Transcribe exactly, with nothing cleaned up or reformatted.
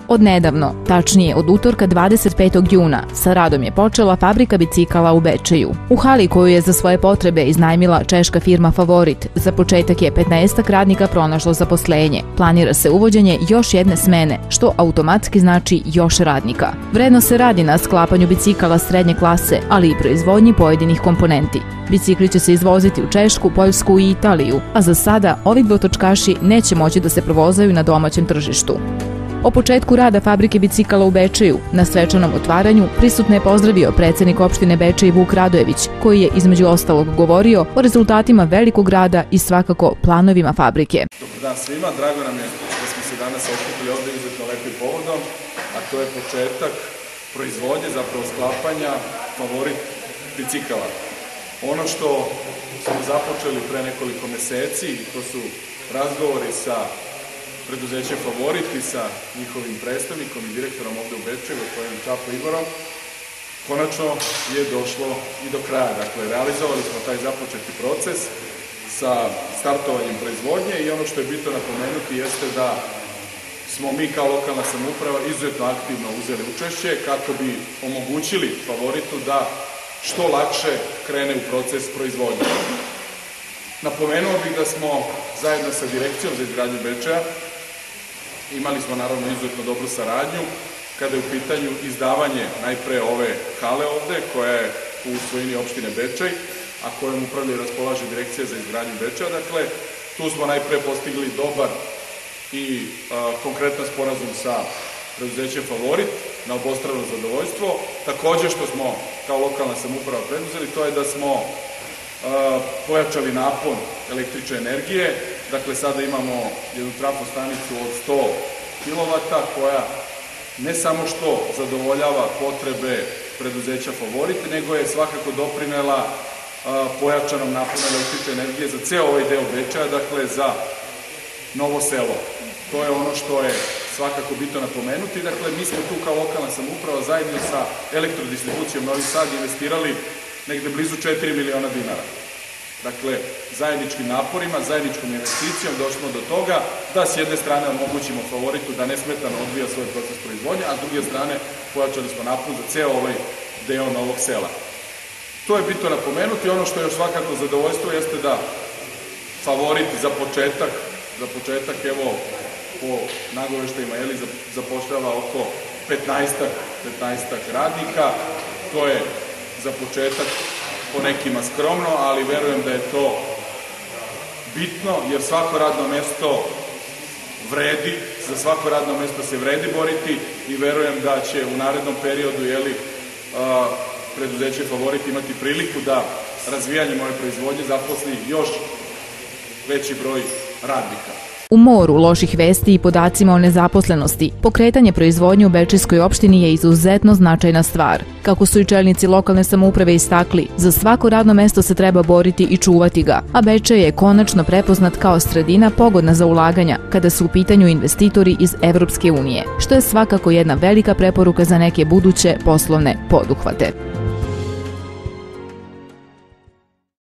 Odnedavno, tačnije od utorka dvadeset petog juna, sa radom je počela fabrika bicikala u Bečeju. U hali koju je za svoje potrebe iznajmila češka firma Favorit, za početak je petnaestak radnika pronašlo zaposlenje. Planira se uvođenje još jedne smene, što automatski znači još radnika. Vredno se radi na sklapanju bicikala srednje klase, ali i proizvodnji pojedinih komponenti. Bicikli će se izvoziti u Češku, Poljsku i Italiju, a za sada ovi dvotočkaši neće moći da se provozaju na domaćem tržištu. O početku rada fabrike bicikala u Bečeju na svečanom otvaranju prisutne je pozdravio predsednik opštine Bečej Vuk Radojević, koji je između ostalog govorio o rezultatima velikog rada i svakako planovima fabrike. Dobar dan svima, drago nam je da smo se danas okupili ovde izuzetno lepim povodom, a to je početak proizvodnje, zapravo sklapanja Favorit bicikala. Ono što smo započeli pre nekoliko meseci, to su razgovori sa preduzećem Favorit i sa njihovim predstavnikom i direktorom ovde u Bečeju, gospodinom Čapo Igorom, konačno je došlo i do kraja. Dakle, realizovali smo taj započeti proces sa startovanjem proizvodnje i ono što je bitno napomenuti jeste da smo mi kao lokalna samouprava izuzetno aktivno uzeli učešće kako bi omogućili Favoritu da što lakše krene u proces proizvodnje. Napomenuo bih da smo zajedno sa Direkcijom za izgradnju Bečeja imali smo naravno izuzetno dobru saradnju kada je u pitanju izdavanje najpre ove hale ovde, koja je u svojini opštine Bečej, a kojom upravlja i raspolaže Direkcija za izgradnju Bečeja. Dakle, tu smo najpre postigli dobar i a, konkretan sporazum sa preduzećem Favorit na obostrano zadovoljstvo. Takođe što smo kao lokalna samouprava preduzeli, to je da smo a, pojačali napon električne energije. Dakle, sada imamo jednu trafostanicu od sto kilovata koja ne samo što zadovoljava potrebe preduzeća Favorit, nego je svakako doprinela pojačanom naponu električne energije za ceo ovaj deo Bečeja, dakle za Novo Selo. To je ono što je svakako bitno napomenuti. Dakle, mi smo tu kao lokalna samouprava zajedno sa elektrodistribucijom Novi Sad investirali negde blizu četiri miliona dinara. Dakle, zajedničkim naporima, zajedničkom investicijom došlo do toga da s jedne strane omogućimo Favoritu da nesmetano odvija svoj proces proizvodnje, a s druge strane pojačali smo napon za ceo ovaj deo Novog Sela. To je bitno napomenuti. Ono što je još svakako zadovoljstvo jeste da Favorit za početak, za početak evo po nagoveštajima jeli, zapošljava oko petnaestak radnika. To je za početak po nekima skromno, ali verujem da je to bitno, jer svako radno mesto vredi, za svako radno mesto se vredi boriti i verujem da će u narednom periodu jeli, a, preduzeće Favorit imati priliku da razvijanjem ove proizvodnje zaposli još veći broj radnika. U moru loših vesti i podacima o nezaposlenosti, pokretanje proizvodnje u Bečejskoj opštini je izuzetno značajna stvar. Kako su i čelnici lokalne samouprave istakli, za svako radno mesto se treba boriti i čuvati ga, a Bečej je konačno prepoznat kao sredina pogodna za ulaganja kada su u pitanju investitori iz Evropske unije, što je svakako jedna velika preporuka za neke buduće poslovne poduhvate.